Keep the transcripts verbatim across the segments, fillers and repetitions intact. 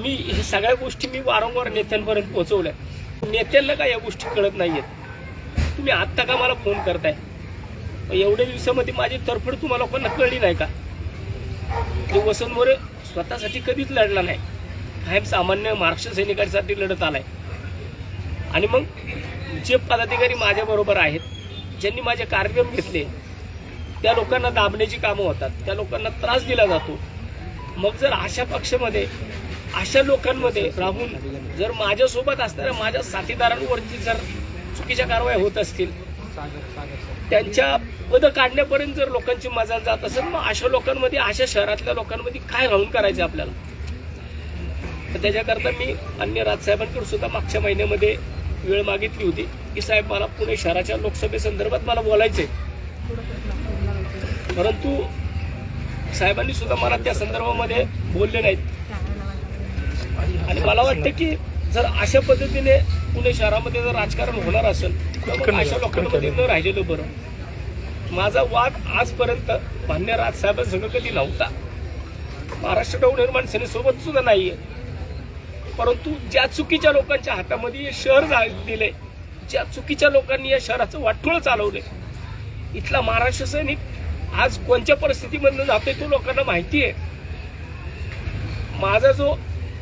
मी हे सगळ्या गोष्टी मी वारंवार नेत्यांपर्यंत पोहोचवल्या. नेत्यांना काय या गोष्टी कळत नाहीयेत. तुम्ही आत्ता का मला फोन करताय? एवढ्या दिवसामध्ये माझी तरफड तुम्हाला लोकांना कळली नाही का? ते वसंत मोरे स्वतःसाठी कधीच लढला नाही, कायम सामान्य महाराष्ट्र सैनिकांसाठी लढत आलाय. आणि मग जे पदाधिकारी माझ्या बरोबर आहेत, ज्यांनी माझे कार्यक्रम घेतले, त्या लोकांना दाबण्याची कामं होतात, त्या लोकांना त्रास दिला जातो. मग जर अशा पक्षामध्ये अशा लोकांमध्ये राहून जर माझ्यासोबत असणाऱ्या माझ्या साथीदारांवरती जर चुकीच्या कारवाया होत असतील, त्यांच्या पद काढण्यापर्यंत जर लोकांची मजा जात असेल, मग अशा लोकांमध्ये अशा शहरातल्या लोकांमध्ये काय राहून करायचं आपल्याला? तर त्याच्याकरता मी अन्य राजसाहेबांकडून सुद्धा मागच्या महिन्यामध्ये वेळ मागितली होती की साहेब मला पुणे शहराच्या लोकसभेसंदर्भात मला बोलायचंय. परंतु साहेबांनी सुद्धा मला त्या संदर्भामध्ये बोलले नाहीत. आणि मला वाटतं की जर अशा पद्धतीने पुणे शहरामध्ये जर राजकारण होणार असेल तर अशा लोकांमध्ये न राहिलेलं बरं. माझा वाद आजपर्यंत मान्य राजसाहेबांसंग कधी नव्हता, महाराष्ट्र नवनिर्माण सेनेसोबत सुद्धा नाहीये. परंतु ज्या चुकीच्या लोकांच्या हातामध्ये हे शहर दिले, ज्या चुकीच्या लोकांनी या शहराचं वाटोळं चालवले, इथला महाराष्ट्र सैनिक आज कोणत्या परिस्थितीमधून जातोय तो लोकांना माहिती आहे. माझा जो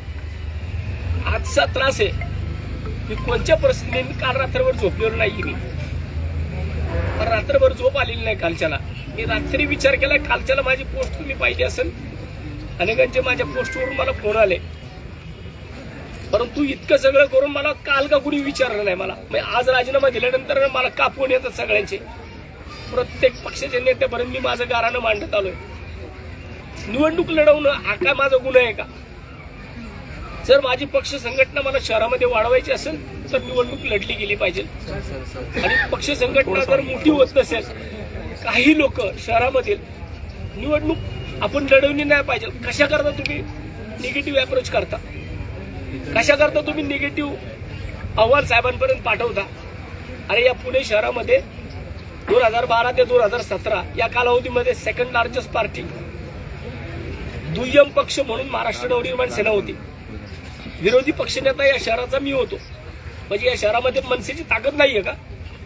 आजचा त्रास आहे, मी कोणत्या परिस्थितीने मी काल रात्रभर झोपलेलो नाही. मी रात्रभर झोप आलेली नाही कालच्याला. मी रात्री विचार केला, कालच्याला माझी पोस्ट तुम्ही पाहिजे असेल, अनेकांचे माझ्या पोस्टवरून मला फोन आले. परंतु इतकं सगळं करून मला काल का कुणी विचारलं नाही. मला आज राजीनामा दिल्यानंतर मला का फोन येतात सगळ्यांचे, प्रत्येक पक्षाच्या नेत्यापर्यंत मी माझं गाऱ्हाणं मांडत आलोय. निवडणूक लढवणं हा काय माझा गुन्हा आहे का? जर माझी पक्ष संघटना मला शहरामध्ये वाढवायची असेल तर निवडणूक लढली गेली पाहिजे. आणि पक्ष संघटना जर मोठी होत नसेल, काही लोक शहरामधील निवडणूक आपण लढवली नाही पाहिजे. कशा करता तुम्ही निगेटिव्ह अप्रोच करता? कशा करता तुम्ही निगेटिव्ह अहवाल साहेबांपर्यंत पाठवता? अरे या पुणे शहरामध्ये दोन हजार बारा ते दोन हजार सतरा या कालावधीमध्ये सेकंड लार्जेस्ट पार्टी, दुय्यम पक्ष म्हणून महाराष्ट्र नवनिर्माण सेना होती. विरोधी पक्षनेता या शहराचा मी होतो. म्हणजे या शहरामध्ये मनसेची ताकद नाहीये का?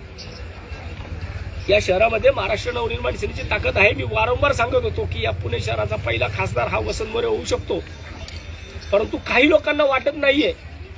या शहरामध्ये महाराष्ट्र नवनिर्माण सेनेची ताकद आहे. मी वारंवार सांगत होतो की या पुणे शहराचा पहिला खासदार हा वसंत मोरे होऊ शकतो. परंतु काही लोकांना वाटत नाहीये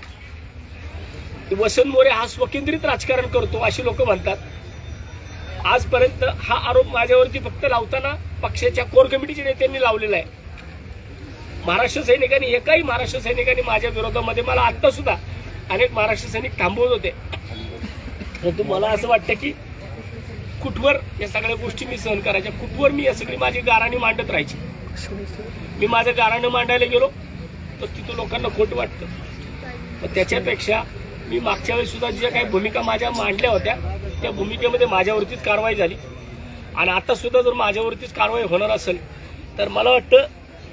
की वसंत मोरे हा स्वकेंद्रित राजकारण करतो, अशी लोक म्हणतात. आजपर्यंत हा आरोप माझ्यावरती फक्त लावताना पक्षाच्या कोर कमिटीच्या नेत्यांनी लावलेला आहे. महाराष्ट्र सैनिकांनी, एकाही महाराष्ट्र सैनिकांनी माझ्या विरोधामध्ये, मला आत्ता सुद्धा अनेक महाराष्ट्र सैनिक थांबवत होते. परंतु मला असं वाटतं की कुठवर या सगळ्या गोष्टी मी सहन करायच्या, कुठवर मी या सगळी माझी गाऱ्हाणे मांडत राहायची. मी माझं गाऱ्हाणे मांडायला गेलो तर तिथं लोकांना खोटं वाटतं. पण त्याच्यापेक्षा मी मागच्या वेळेस सुद्धा ज्या काही भूमिका माझ्या मांडल्या होत्या त्या भूमिकेमध्ये माझ्यावरतीच कारवाई झाली. आणि आता सुद्धा जर माझ्यावरतीच कारवाई होणार असेल तर मला वाटतं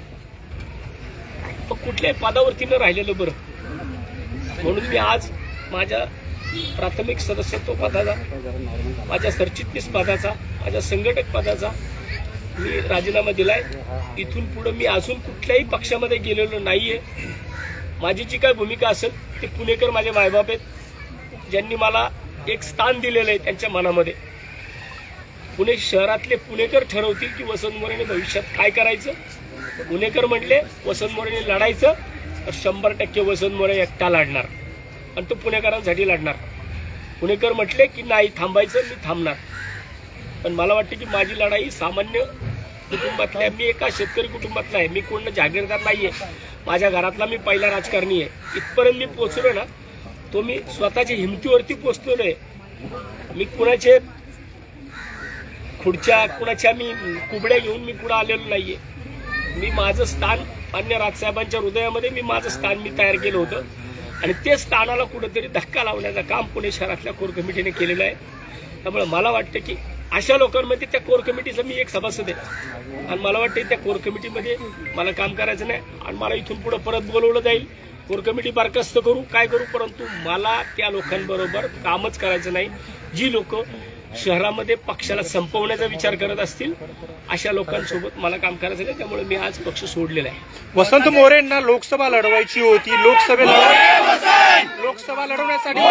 कुठल्याही पदावरती न राहिलेलं बरं. म्हणून मी आज माझ्या प्राथमिक सदस्यत्व पदाचा, माझ्या सरचिटणीस पदाचा, माझ्या संघटक पदाचा मी राजीनामा दिलाय. इथून पुढे मी अजून कुठल्याही पक्षामध्ये गेलेलो नाहीये. माझी जी काय भूमिका असेल ते पुणेकर माझे मायबाप आहेत, ज्यांनी मला एक स्थान दिलेलं आहे त्यांच्या मनामध्ये. पुणे शहरातले पुणेकर ठरवतील की वसंत मोरेने भविष्यात काय करायचं. पुणेकर म्हटले वसंत मोरेने लढायचं तर शंभर टक्के वसंत मोरे एकटा लढणार आणि तो पुणेकरांसाठी लढणार. पुणेकर म्हटले की नाही थांबायचं, मी थांबणार. पण मला वाटतं की माझी लढाई सामान्य कुटुंबातल्या, मी एका शेतकरी कुटुंबातला आहे, मी कोण जागीरदार नाहीये. माझ्या घरातला मी पहिला राजकारणी आहे. इथपर्यंत मी पोहोचलो ना, तो मी स्वतःच्या हिमतीवरती पोहोचलेलो आहे. मी कुणाचे खुर्च्या, कुणाच्या मी कुबड्या घेऊन मी पुढे आलेलो नाहीये. मी माझं स्थान मान्य राजसाहेबांच्या हृदयामध्ये मी माझं स्थान मी तयार केलं होतं. आणि ते स्थानाला कुठेतरी धक्का लावण्याचं काम पुणे शहरातल्या कोर कमिटीने केलेलं आहे. त्यामुळे मला वाटतं की अशा लोकांमध्ये त्या कोर कमिटीचा मी एक सभासद आहे. आणि मला वाटतं त्या कोर कमिटीमध्ये मला काम करायचं नाही. आणि मला इथून पुढे परत बोलवलं जाईल, कोर कमिटी बरखास्त करू, काय करू, परंतु मला त्या लोकांबरोबर कामच करायचं नाही जी लोक शहरामध्ये पक्षाला संपवण्याचा विचार करत असतील अशा लोकांसोबत मला काम करायचं नाही. त्यामुळे मी आज पक्ष सोडलेला आहे. वसंत मोरेंना लोकसभा लढवायची होती. लोकसभेला लोकसभा लढवण्यासाठी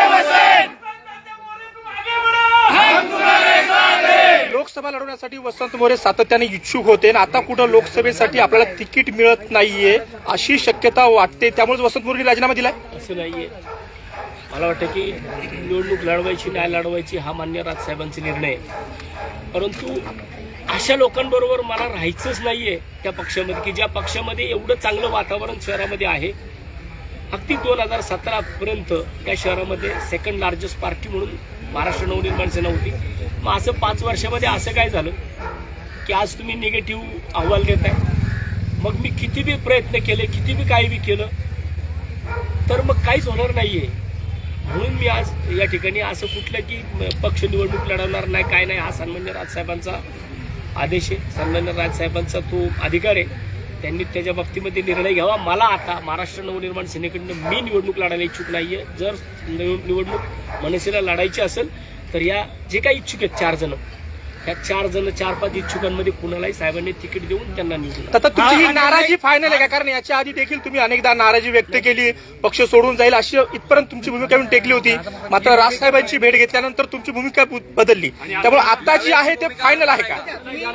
लोकसभा लढवण्यासाठी वसंत मोरे सातत्याने इच्छुक होते आणि आता कुठं लोकसभेसाठी आपल्याला तिकीट मिळत नाहीये अशी शक्यता वाटते. त्यामुळे वसंत मोरेंनी राजीनामा दिलाय असं नाहीये. मला वाटतं की निवडणूक लढवायची नाही लढवायची हा मान्य राजसाहेबांचा निर्णय आहे. परंतु अशा लोकांबरोबर मला राहायचंच नाहीये त्या पक्षामध्ये की ज्या पक्षामध्ये एवढं चांगलं वातावरण शहरामध्ये आहे. अगदी दोन हजार सतरा पर्यंत त्या शहरामध्ये सेकंड लार्जेस्ट पार्टी म्हणून महाराष्ट्र नवनिर्माण सेना होती. मग असं पाच वर्षामध्ये असं काय झालं की आज तुम्ही निगेटिव्ह अहवाल देताय. मग मी किती बी प्रयत्न केले किती बी काही बी केलं तर मग काहीच होणार नाहीये. म्हणून मी आज या ठिकाणी असं कुठलं की पक्ष निवडणूक लढवणार नाही काय नाही. हा सन्मान्य राजसाहेबांचा आदेश आहे. सन्मान्य राजसाहेबांचा तो अधिकार आहे. त्यांनी त्याच्या बाबतीमध्ये निर्णय घ्यावा. मला आता महाराष्ट्र नवनिर्माण सेनेकडनं मी निवडणूक लढायला इच्छुक नाहीये. जर निवडणूक मनसेला लढायची असेल तर या जे काही इच्छुक आहेत चार जण या चार जण चार पाच इच्छुकांमध्ये कुणालाही साहेबांनी तिकीट देऊन त्यांना निवडून. आता तुमची ही नाराजी फायनल आहे का? कारण याच्या आधी देखील तुम्ही अनेकदा नाराजी व्यक्त केली पक्ष सोडून जाईल अशी इथपर्यंत तुमची भूमिका टेकली होती. मात्र राजसाहेबांची भेट घेतल्यानंतर तुमची भूमिका बदलली. त्यामुळे आता जी आहे ते फायनल आहे का?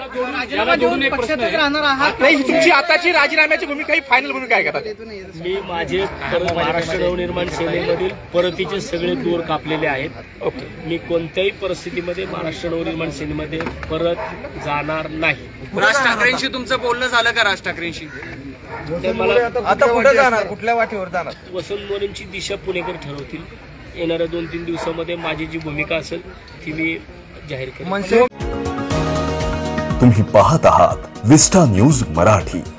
नाही, तुमची आताची राजीनाम्याची भूमिका ही फायनल भूमिका आहे का? मी माझे महाराष्ट्र नवनिर्माण सेनेमधील परतीचे सगळे दूर कापलेले आहेत. ओके, मी कोणत्याही परिस्थितीमध्ये महाराष्ट्र नवनिर्माण सेनेमध्ये परत जाणार नाही. राज ठाकरेंशी तुमचं बोलणं झालं का? राज ठाकरेंशी मला आता कुठे जाणार, कुठल्या वाटेवर जाणार? वसंत मोरेंची दिशा पुणेकर ठरवतील. येणाऱ्या दोन तीन दिवसामध्ये माझी जी भूमिका असेल ती मी जाहीर करेन. तुम्ही पाहत आहात विस्टा न्यूज मराठी.